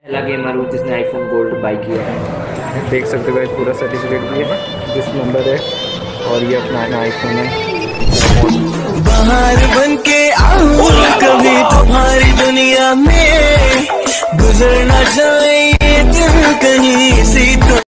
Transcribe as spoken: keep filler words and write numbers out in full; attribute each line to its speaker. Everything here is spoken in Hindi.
Speaker 1: पहला गेमर हूँ जिसने आईफोन गोल्ड बाई किया है।
Speaker 2: देख सकते हो गाइस, पूरा सर्टिफिकेट भी है, जिस नंबर है, और ये अपना आईफोन है।
Speaker 3: बाहर बन के आऊं कभी तुम्हारी दुनिया में, गुजर ना जाए ये दिन कहीं सी तो